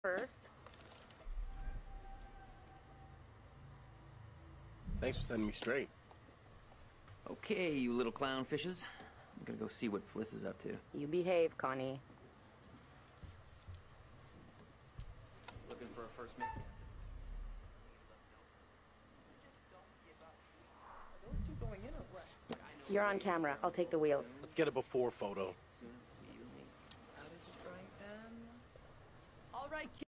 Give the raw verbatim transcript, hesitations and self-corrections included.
first. Thanks for setting me straight. Okay, you little clownfishes. I'm gonna go see what Fliss is up to. You behave, Connie. Looking for a first mate. You're on camera. I'll take the wheels. Let's get a before photo. Soon, you and me. How did you strike them? All right,